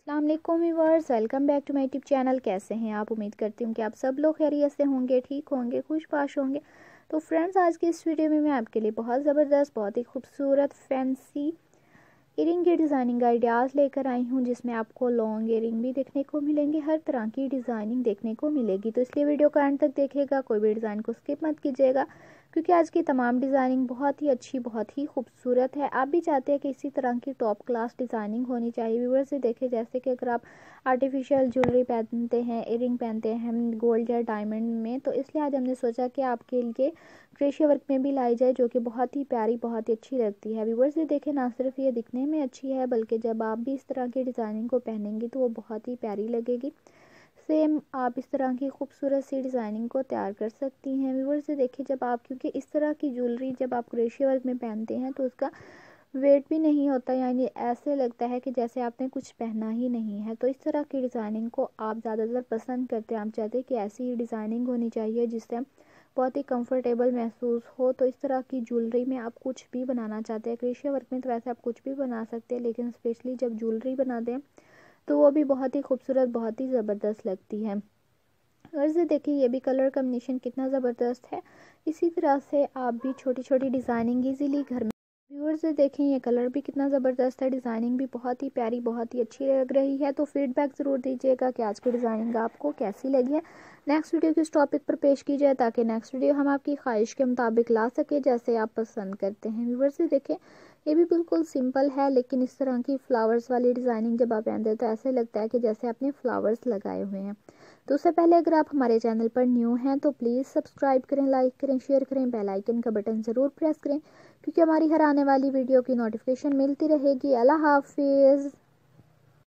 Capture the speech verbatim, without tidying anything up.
अस्सलाम वालेकुम viewers, welcome back to my YouTube channel. कैसे हैं आप? उम्मीद करती हूँ कि आप सब लोग खैरियत से होंगे, ठीक होंगे, खुशबाश होंगे। तो फ्रेंड्स, आज की इस वीडियो में मैं आपके लिए बहुत ज़बरदस्त, बहुत ही खूबसूरत फैंसी इयरिंग की डिज़ाइनिंग आइडियाज़ लेकर आई हूँ, जिसमें आपको लॉन्ग इयरिंग भी देखने को मिलेंगे, हर तरह की डिज़ाइनिंग देखने को मिलेगी। तो इसलिए वीडियो को एंड तक देखिएगा, कोई भी डिज़ाइन को स्किप मत कीजिएगा, क्योंकि आज की तमाम डिज़ाइनिंग बहुत ही अच्छी, बहुत ही खूबसूरत है। आप भी चाहते हैं कि इसी तरह की टॉप क्लास डिज़ाइनिंग होनी चाहिए। व्यूअर्स से देखें, जैसे कि अगर आप आर्टिफिशियल ज्वेलरी पहनते हैं, इयरिंग पहनते हैं गोल्ड या डायमंड में, तो इसलिए आज हमने सोचा कि आपके लिए क्रेशिया वर्क में भी लाई जाए, जो कि बहुत ही प्यारी, बहुत ही अच्छी लगती है। व्यूअर्स से देखें, ना सिर्फ ये दिखने में अच्छी है, बल्कि जब आप भी इस तरह की डिज़ाइनिंग को पहनेंगी तो वो बहुत ही प्यारी लगेगी। सेम आप इस तरह की खूबसूरत सी डिज़ाइनिंग को तैयार कर सकती हैं। व्यूअर्स से देखिए, जब आप, क्योंकि इस तरह की ज्वेलरी जब आप क्रेशिया वर्क में पहनते हैं तो उसका वेट भी नहीं होता, यानी ऐसे लगता है कि जैसे आपने कुछ पहना ही नहीं है। तो इस तरह की डिज़ाइनिंग को आप ज़्यादातर पसंद करते हैं, आप चाहते हैं कि ऐसी ही डिज़ाइनिंग होनी चाहिए जिससे बहुत ही कंफर्टेबल महसूस हो। तो इस तरह की ज्वेलरी में आप कुछ भी बनाना चाहते हैं, क्रेशिया वर्क में तो वैसे आप कुछ भी बना सकते हैं, लेकिन स्पेशली जब ज्वेलरी बनाते हैं तो वो भी बहुत ही खूबसूरत, बहुत ही ज़बरदस्त लगती है। और से देखिए, ये भी कलर कॉम्बिनेशन कितना ज़बरदस्त है। इसी तरह से आप भी छोटी छोटी डिज़ाइनिंग इजीली घर में, व्यूअर्स से देखें, ये कलर भी कितना ज़बरदस्त है, डिज़ाइनिंग भी बहुत ही प्यारी, बहुत ही अच्छी लग रही है। तो फीडबैक ज़रूर दीजिएगा कि आज की डिज़ाइनिंग आपको कैसी लगी है। नेक्स्ट वीडियो किस टॉपिक पर पेश की जाए, ताकि नेक्स्ट वीडियो हम आपकी ख्वाहिश के मुताबिक ला सके, जैसे आप पसंद करते हैं। व्यूअर्स से देखें, ये भी बिल्कुल सिंपल है, लेकिन इस तरह की फ्लावर्स वाली डिज़ाइनिंग जब आप पहनते हैं तो ऐसे लगता है कि जैसे आपने फ्लावर्स लगाए हुए हैं। तो उससे पहले अगर आप हमारे चैनल पर न्यू हैं तो प्लीज़ सब्सक्राइब करें, लाइक करें, शेयर करें, बेल आइकन का बटन ज़रूर प्रेस करें, क्योंकि हमारी हर आने वाली वीडियो की नोटिफिकेशन मिलती रहेगी। अल्लाह हाफिज़।